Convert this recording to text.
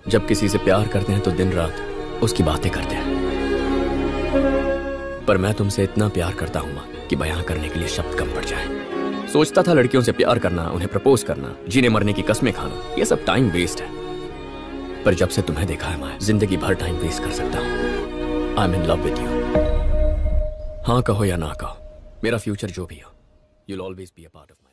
जब किसी से प्यार करते हैं तो दिन रात उसकी बातें करते हैं, पर मैं तुमसे इतना प्यार करता हूं मां कि बयां करने के लिए शब्द कम पड़ जाए। सोचता था लड़कियों से प्यार करना, उन्हें प्रपोज करना, जीने मरने की कस्में खाना, ये सब टाइम वेस्ट है। पर जब से तुम्हें देखा है मैं जिंदगी भर टाइम वेस्ट कर सकता हूं। I am in love with you. हाँ कहो या ना कहो, मेरा फ्यूचर जो भी हो, you'll always be a part of my